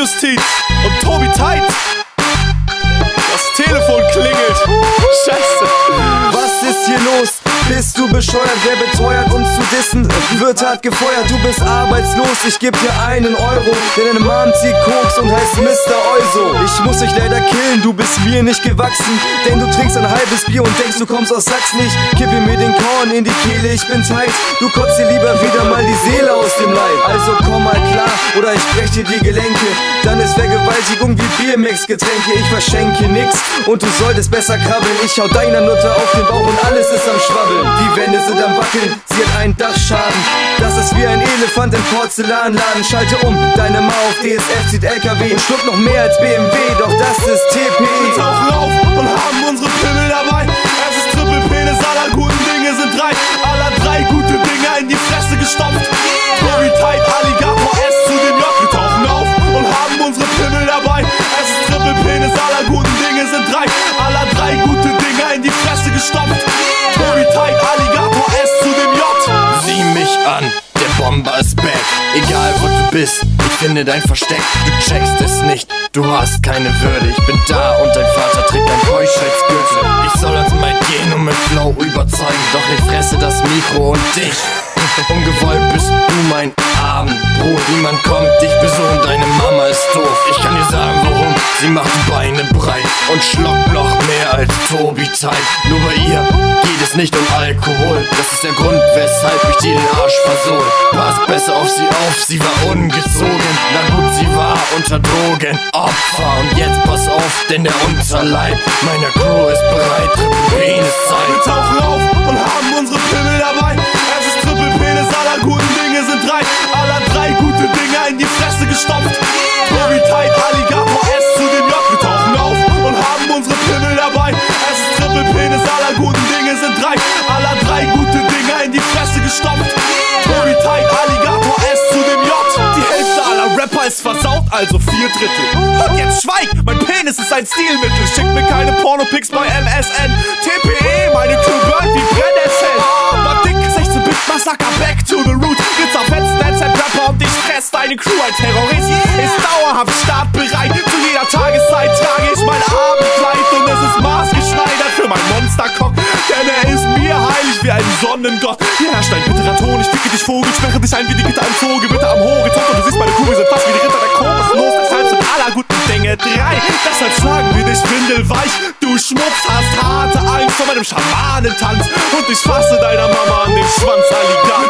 Justiz und Tobi Teit. Das Telefon klingelt. Scheiße. Was ist hier los? Bist du bescheuert? Wer beteuert uns zu dissen? Wird hart gefeuert, du bist arbeitslos. Ich geb dir €1, denn deine Mom zieht Koks und heißt Mr. Euso. Ich muss dich leider killen, du bist mir nicht gewachsen, denn du trinkst ein halbes Bier und denkst, du kommst aus Sachsen. Ich kippe mir den Korn in die Kehle, ich bin tight. Du kotzt dir lieber wieder mal die Seele aus dem Leib. Also komm mal klar, oder ich brech dir die Gelenke. Dann ist Vergewaltigung wie Biermix-Getränke. Ich verschenke nix und du solltest besser krabbeln. Ich hau deiner Nutte auf den Bauch und alles ist am Schwabbeln. Die Wände sind am Wackeln, sie hat einen Dachschaden. Das ist wie ein Elefant im Porzellanladen. Schalte um, deine Mau auf DSF zieht LKW und schluckt noch mehr als BMW, doch das ist TPE. Wir tauchen auf und haben unsere Pimmel dabei. Es ist Triple Penis, aller guten Dinge sind drei. Aller drei gute Dinge in die Fresse gestopft. Tobi Teit, Alligator S zu dem J. Wir tauchen auf und haben unsere Pimmel dabei. Es ist Triple Penis, aller guten Dinge sind drei. Aller drei gute Dinge in die Fresse gestopft. Tobi Teit, Alligator S zu dem J. Sieh mich an, der Bomber ist back. Egal wo du bist, ich finde dein Versteck. Du checkst es nicht, du hast keine Würde. Ich bin da und dein Vater trägt ein Keuschheitsgürtel. Ich soll ans Mic gehen und mit Flow überzeugen, doch ich fresse das Mikro und dich. Ungewollt bist du mein Abendbrot. Niemand kommt dich besuchen, deine Mama ist doof. Ich kann dir sagen warum, sie macht die Beine breit und schlockt noch mehr als Tobi Teit. Nur bei ihr geht es nicht um Alkohol, das ist der Grund, weshalb ich dir den Arsch versohl. Pass besser auf, sie war ungezogen. Na gut, sie war unter Drogen Opfer. Und jetzt pass auf, denn der Unterleib meiner Crew ist bereit. Peniszeit. Wir tauchen auf und haben unsere Pimmel dabei. Es ist Triple Penis, aller guten Dinge sind drei. Aller drei gute Dinge in die Fresse gestopft. Tobi Teit, Alligator S zu dem J. Wir tauchen auf und haben unsere Pimmel dabei. Es ist Triple Penis, aller guten Dinge sind drei. Aller drei gute Dinge in die Fresse gestopft. Tobi Teit, Alligator S zu dem J. Die Hälfte aller Rapper ist versaut, also 4/3. Und jetzt schweig, mein Penis ist ein Stilmittel. Schickt mir keine Pornopics bei MSN. TPE, meine Crew burnt wie Brennnesseln. Aber dick, 16-Bit Massaker, back to the root. Jetzt auf Headset-Rapper und ich fress deine Crew. Ein Terrorist ist dauerhaft startbereit. Zu jeder Tageszeit trage ich mein Abendkleid und es ist maßgeschneidert für mein Monstercock. Denn er ist mir heilig wie ein Sonnengott. Hier herrscht ein bitterer Ton, ich ficke dich Vogel, sperre dich ein wie die Gitter im Zoo, Gewitter am Horizont und du siehst meine Kugeln sind fast wie die Ritter der Kokosnuss. Deshalb sind aller guten Dinge drei. Deshalb schlagen wir dich windelweich. Du Schmutz hast harte Angst vor meinem Schamanentanz und ich fasse deiner Mama an den Schwanz, Alligator.